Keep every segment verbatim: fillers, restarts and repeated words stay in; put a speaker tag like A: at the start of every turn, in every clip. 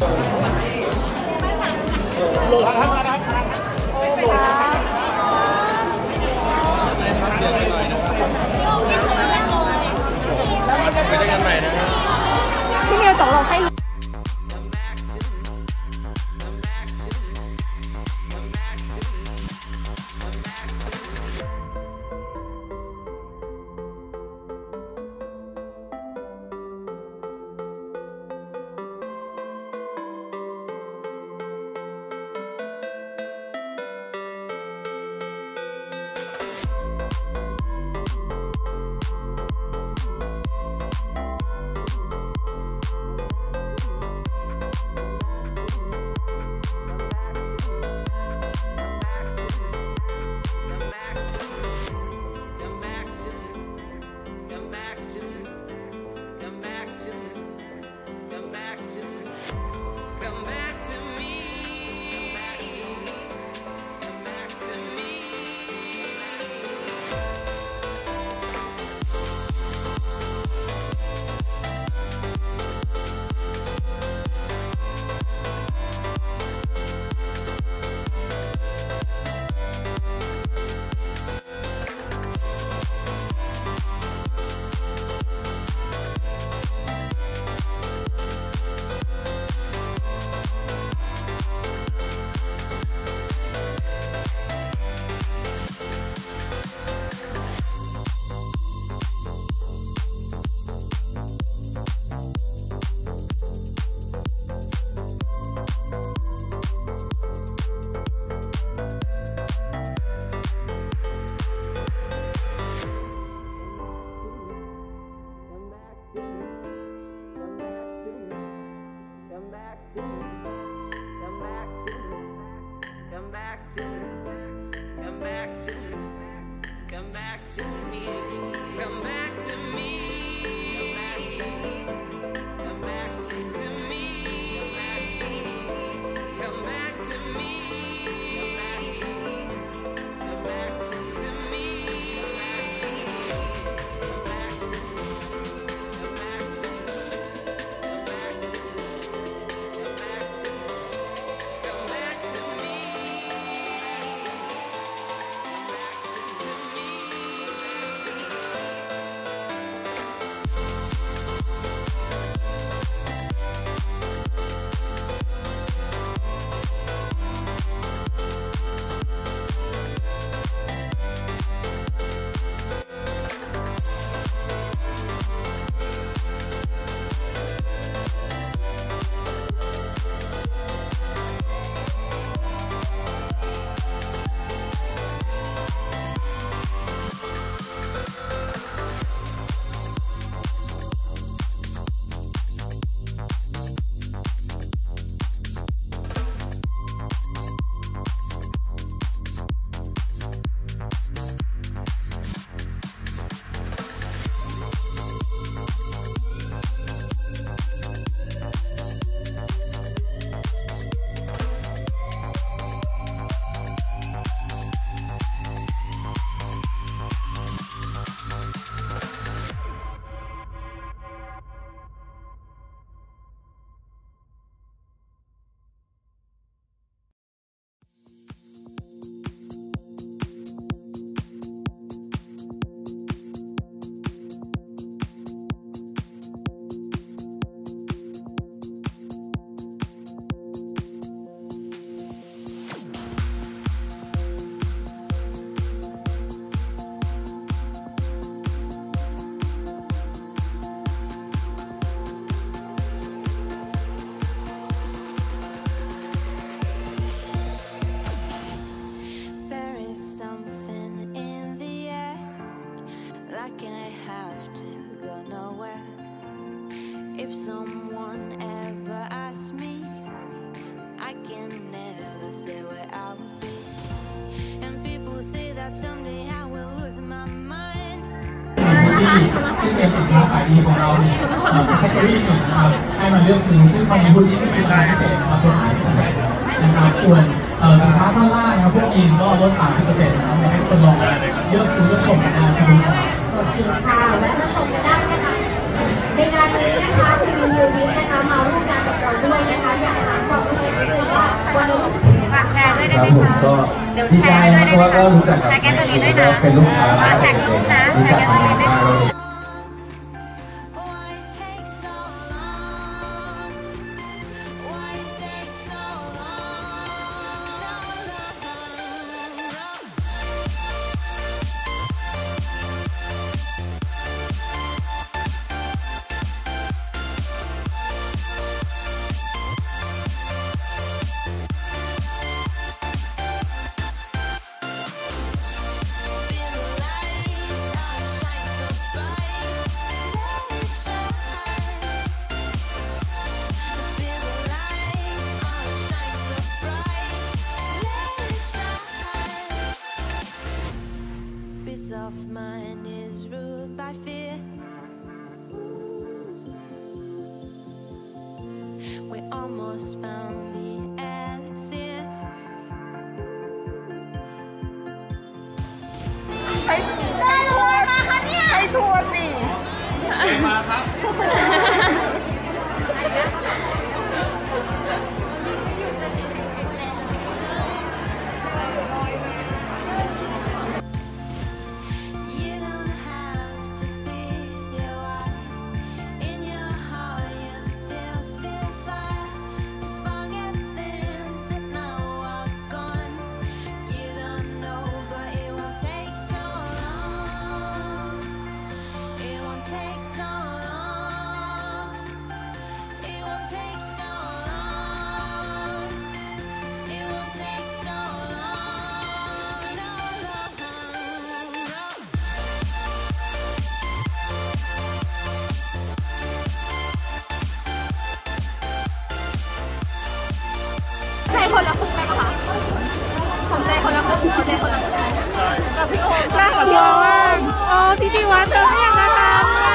A: ลงทางทางทางทางโอ้โหไปด้วยกันใหม่นะครับพี่นิวตกลงให้
B: like I have to go nowhere. If someone ever asks me, I can never say where I'll be. And people say that someday I will lose my mind.
C: ซึ่งเป็นสินค้าขายดีของเราเนี่ยแคตตาล็อกหนึ่งนะครับให้มาเลือกซื้อซึ่งภายในหุ้นนี้เป็นสายพิเศษนะครับลด ห้าสิบเปอร์เซ็นต์ นะครับส่วนสินค้าด้านล่างนะครับพวกยีนก็ลด สามสิบเปอร์เซ็นต์ นะครับให้คนลองเลือกซื้อเลือกชมกันได้นะครับโอเคค่ะแวะมาชมกันได้นะคะ
D: ในงานนี้นะคะทีมยูนิตนะคะมาร่วมงานกับเราด้วยนะคะอยากถามความรู้สึกนิดนึงว่าวันนี้รู้สึกยังไงบ้างแชร์ด้วยได้ไหมคะเดี๋ยวแชร์ด้วยได้ไหมคะแชร์แกนตลีด้วยนะเป็นลูกค้าแท็กชุดนะแชร์แกนตลีด้วยนะ
B: Of mine is ruled by fear. We almost found the elixir.
E: ใครได้เลยมาคะเนี่ยใครทัวร์สิมาครับ
D: ใจคนละครึ่งไหมคะผมใจคนละครึ่งผมใจคนละครึ่งกับพี่โอมค่ะกับพี่โอมโอ้ที่ที่วัดเธอไม่อยากจะทำอ่ะ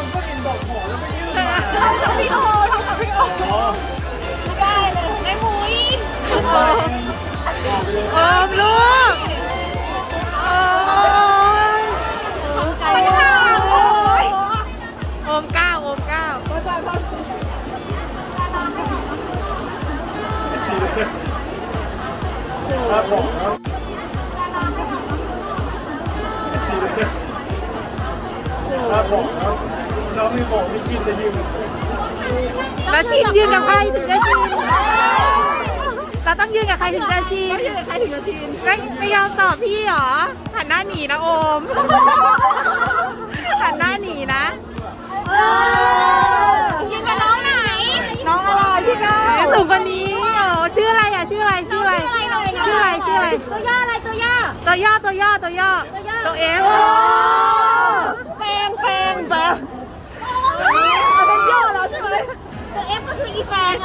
D: ทำกับพี่โอทำกับพี่โอได้เลยได้มุ้ยโอมโอมลูกโอมโอมก้าวโอมก้าวโอมก้าว
A: ครับผมครับชีเลยครับผมครับเราไม่บอกไม่ชินจะยืน
D: แล้วชินยืนกับใครถึงจะชินเราต้องยืนกับใครถึงจะชินยืนกับใครถึงจะชินไม่ไม่ยอมตอบพี่หรอหันหน้าหนีนะโอมหันหน้าหนีนะยืนกับน้องไหนน้องอะไรพี่ก้าวสูงกว่านี้โอ้ชื่ออะไรอ่ะชื่ออะไรชื่ออะไรชื่ออะไรชื่ออะไรตัวย่ออะไรตัวย่อตัวย่อตัวย่อตัวย่อตัวเอฟแฟงแฟงแฟงเป็นย่อเราใช่ไหมตัวเอฟก็คืออีแฟง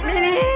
D: มินิ